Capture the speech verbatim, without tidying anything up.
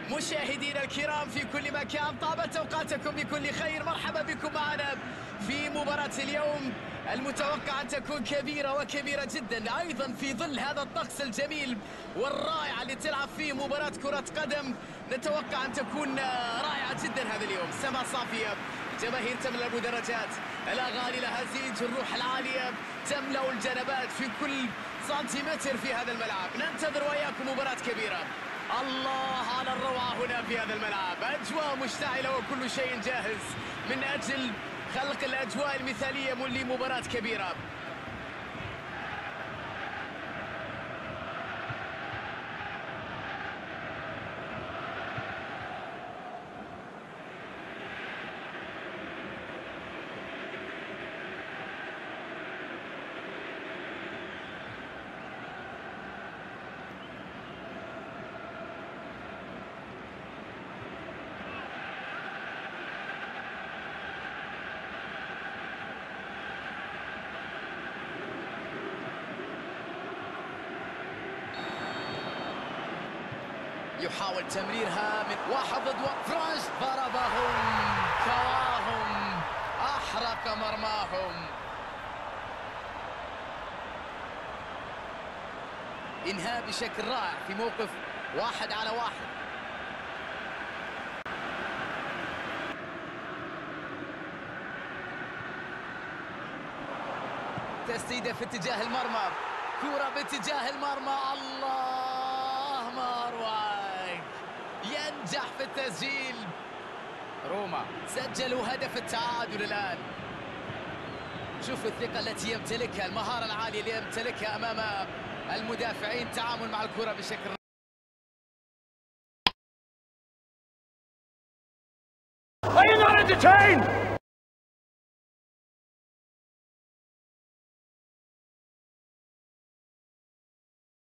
مشاهدينا الكرام في كل مكان، طابت اوقاتكم بكل خير. مرحبا بكم معنا في مباراة اليوم المتوقع ان تكون كبيرة وكبيرة جدا، ايضا في ظل هذا الطقس الجميل والرائع اللي تلعب فيه مباراة كرة قدم. نتوقع ان تكون رائعة جدا هذا اليوم. سماء صافية، جماهير تملأ المدرجات، الاغاني لها زيج، الروح العالية تملأ الجنبات في كل سنتيمتر في هذا الملعب. ننتظر وياكم مباراة كبيرة. الله على الروعة هنا في هذا الملعب، أجواء مشتعلة وكل شيء جاهز من أجل خلق الأجواء المثالية لمباراة كبيرة. يحاول تمريرها من واحد ضد واحد. فرانش ضربهم، كواهم، أحرق مرماهم. إنهاء بشكل رائع في موقف واحد على واحد. تسديدة في اتجاه المرمى، كرة باتجاه المرمى. الله ما أروعك، ينجح في التسجيل. روما سجلوا هدف التعادل الآن. شوف الثقة التي يمتلكها، المهارة العالية اللي يمتلكها أمام المدافعين، التعامل مع الكرة بشكل Are you not entertained?